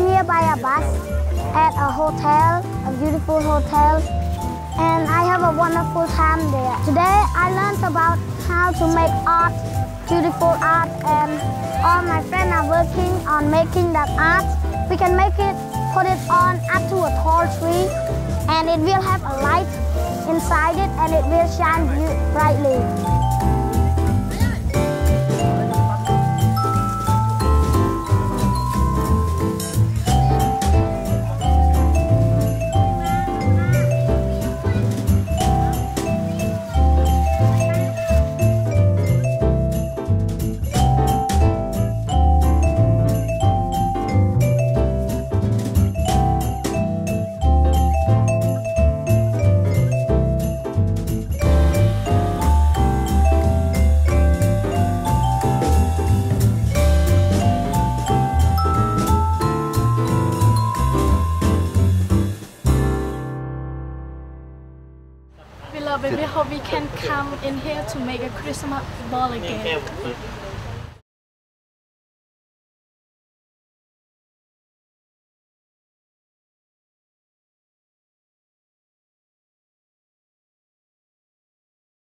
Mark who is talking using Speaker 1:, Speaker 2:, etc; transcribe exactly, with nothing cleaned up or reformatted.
Speaker 1: came here by a bus at a hotel, a beautiful hotel, and I have a wonderful time there. Today I learned about how to make art, beautiful art, and all my friends are working on making that art. We can make it, put it on up to a tall tree, and it will have a light inside it, and it will shine brightly.
Speaker 2: We love it. We hope we can come in here to make a Christmas ball again.